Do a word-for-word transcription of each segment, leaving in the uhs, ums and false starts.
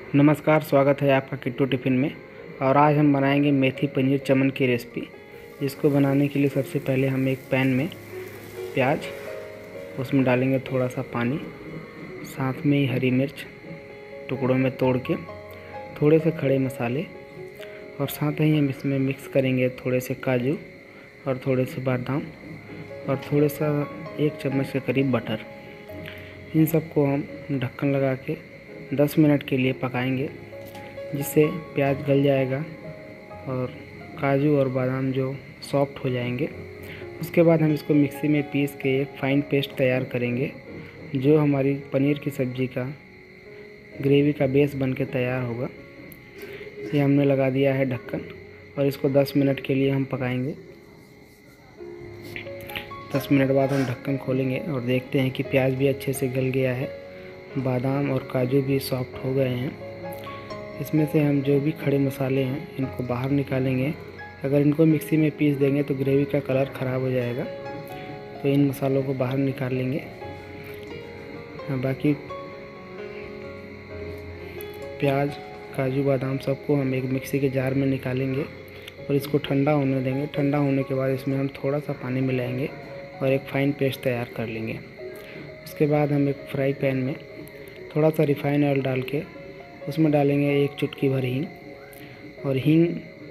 नमस्कार, स्वागत है आपका किट्टू टिफ़िन में। और आज हम बनाएंगे मेथी पनीर चमन की रेसिपी। जिसको बनाने के लिए सबसे पहले हम एक पैन में प्याज, उसमें डालेंगे थोड़ा सा पानी, साथ में ही हरी मिर्च टुकड़ों में तोड़ के, थोड़े से खड़े मसाले, और साथ ही हम इसमें मिक्स करेंगे थोड़े से काजू और थोड़े से बादाम और थोड़ा सा एक चम्मच के करीब बटर। इन सबको हम ढक्कन लगा के दस मिनट के लिए पकाएंगे, जिससे प्याज गल जाएगा और काजू और बादाम जो सॉफ्ट हो जाएंगे। उसके बाद हम इसको मिक्सी में पीस के एक फ़ाइन पेस्ट तैयार करेंगे, जो हमारी पनीर की सब्ज़ी का ग्रेवी का बेस बन के तैयार होगा। ये हमने लगा दिया है ढक्कन और इसको दस मिनट के लिए हम पकाएंगे। दस मिनट बाद हम ढक्कन खोलेंगे और देखते हैं कि प्याज भी अच्छे से गल गया है, बादाम और काजू भी सॉफ्ट हो गए हैं। इसमें से हम जो भी खड़े मसाले हैं इनको बाहर निकालेंगे। अगर इनको मिक्सी में पीस देंगे तो ग्रेवी का कलर ख़राब हो जाएगा, तो इन मसालों को बाहर निकाल लेंगे। बाकी प्याज, काजू, बादाम सबको हम एक मिक्सी के जार में निकालेंगे और इसको ठंडा होने देंगे। ठंडा होने के बाद इसमें हम थोड़ा सा पानी मिलाएंगे और एक फ़ाइन पेस्ट तैयार कर लेंगे। उसके बाद हम एक फ्राई पैन में थोड़ा सा रिफाइन ऑयल डाल के उसमें डालेंगे एक चुटकी भर हींग। और हींग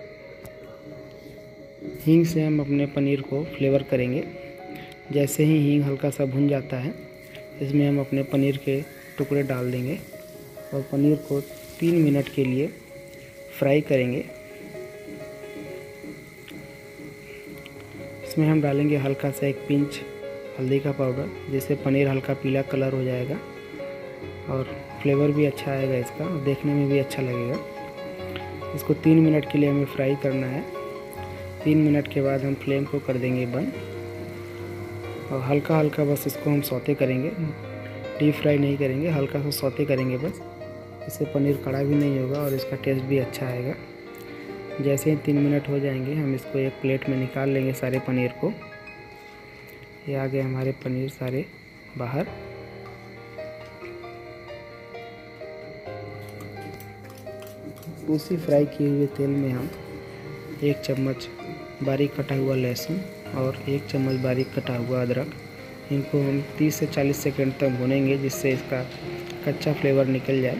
हींग से हम अपने पनीर को फ्लेवर करेंगे। जैसे ही हींग हल्का सा भुन जाता है, इसमें हम अपने पनीर के टुकड़े डाल देंगे और पनीर को तीन मिनट के लिए फ्राई करेंगे। इसमें हम डालेंगे हल्का सा एक पिंच हल्दी का पाउडर, जिससे पनीर हल्का पीला कलर हो जाएगा और फ्लेवर भी अच्छा आएगा इसका, और देखने में भी अच्छा लगेगा। इसको तीन मिनट के लिए हमें फ्राई करना है। तीन मिनट के बाद हम फ्लेम को कर देंगे बंद और हल्का हल्का बस इसको हम सौते करेंगे, डीप फ्राई नहीं करेंगे, हल्का सा सौते करेंगे बस। इससे पनीर कड़ा भी नहीं होगा और इसका टेस्ट भी अच्छा आएगा। जैसे ही तीन मिनट हो जाएंगे हम इसको एक प्लेट में निकाल लेंगे सारे पनीर को। ये आ गए हमारे पनीर सारे बाहर। उसी फ्राई किए हुए तेल में हम एक चम्मच बारीक कटा हुआ लहसुन और एक चम्मच बारीक कटा हुआ अदरक, इनको हम तीस से चालीस सेकंड तक भूनेंगे, जिससे इसका कच्चा फ्लेवर निकल जाए।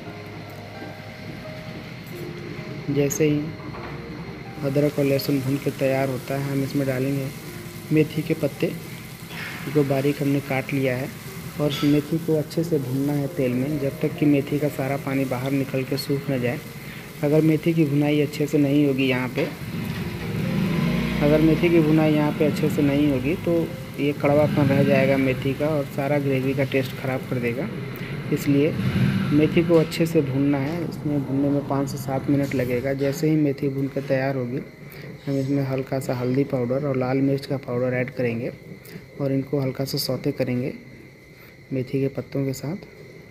जैसे ही अदरक और लहसुन भून के तैयार होता है, हम इसमें डालेंगे मेथी के पत्ते, जो बारीक हमने काट लिया है। और मेथी को अच्छे से भूनना है तेल में, जब तक कि मेथी का सारा पानी बाहर निकल के सूख न जाए। अगर मेथी की भुनाई अच्छे से नहीं होगी यहाँ पे अगर मेथी की भुनाई यहाँ पे अच्छे से नहीं होगी तो ये कड़वापन रह जाएगा मेथी का और सारा ग्रेवी का टेस्ट ख़राब कर देगा। इसलिए मेथी को अच्छे से भूनना है। इसमें भूनने में पाँच से सात मिनट लगेगा। जैसे ही मेथी भून कर तैयार होगी, हम इसमें हल्का सा हल्दी पाउडर और लाल मिर्च का पाउडर ऐड करेंगे और इनको हल्का सा सौते करेंगे मेथी के पत्तों के साथ।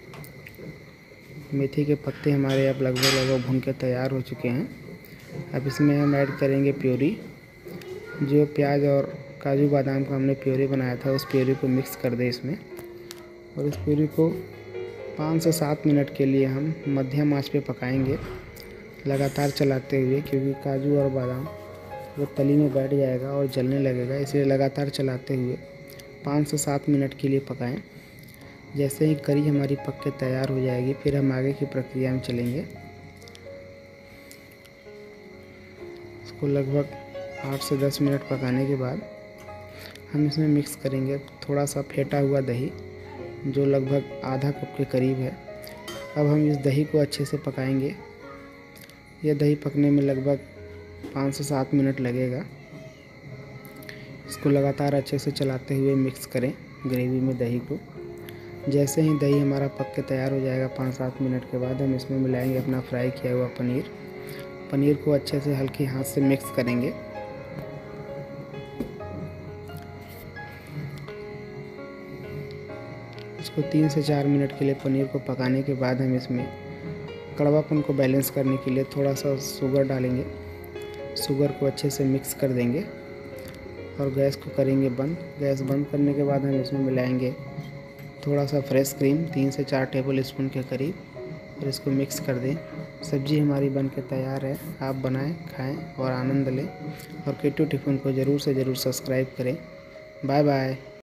मेथी के पत्ते हमारे अब लगभग लगभग भून के तैयार हो चुके हैं। अब इसमें हम ऐड करेंगे प्योरी। जो प्याज और काजू बादाम का हमने प्योरी बनाया था, उस प्योरी को मिक्स कर दें इसमें, और इस प्योरी को पाँच से सात मिनट के लिए हम मध्यम आंच पे पकाएंगे, लगातार चलाते हुए, क्योंकि काजू और बादाम वो तली में बैठ जाएगा और जलने लगेगा। इसलिए लगातार चलाते हुए पाँच से सात मिनट के लिए पकाएं। जैसे ही करी हमारी पक के तैयार हो जाएगी, फिर हम आगे की प्रक्रिया में चलेंगे। इसको लगभग आठ से दस मिनट पकाने के बाद हम इसमें मिक्स करेंगे थोड़ा सा फेंटा हुआ दही, जो लगभग आधा कप के करीब है। अब हम इस दही को अच्छे से पकाएंगे। यह दही पकने में लगभग पाँच से सात मिनट लगेगा। इसको लगातार अच्छे से चलाते हुए मिक्स करें ग्रेवी में दही को। जैसे ही दही हमारा पक के तैयार हो जाएगा पाँच सात मिनट के बाद, हम इसमें मिलाएंगे अपना फ्राई किया हुआ पनीर। पनीर को अच्छे से हल्के हाथ से मिक्स करेंगे। इसको तीन से चार मिनट के लिए पनीर को पकाने के बाद हम इसमें कड़वापन को बैलेंस करने के लिए थोड़ा सा शुगर डालेंगे। शुगर को अच्छे से मिक्स कर देंगे और गैस को करेंगे बंद। गैस बंद करने के बाद हम इसमें मिलाएंगे थोड़ा सा फ्रेश क्रीम, तीन से चार टेबल स्पून के करीब, और इसको मिक्स कर दें। सब्ज़ी हमारी बन के तैयार है। आप बनाएं, खाएं और आनंद लें। और के टू टिफ़िन को ज़रूर से ज़रूर सब्सक्राइब करें। Bye bye.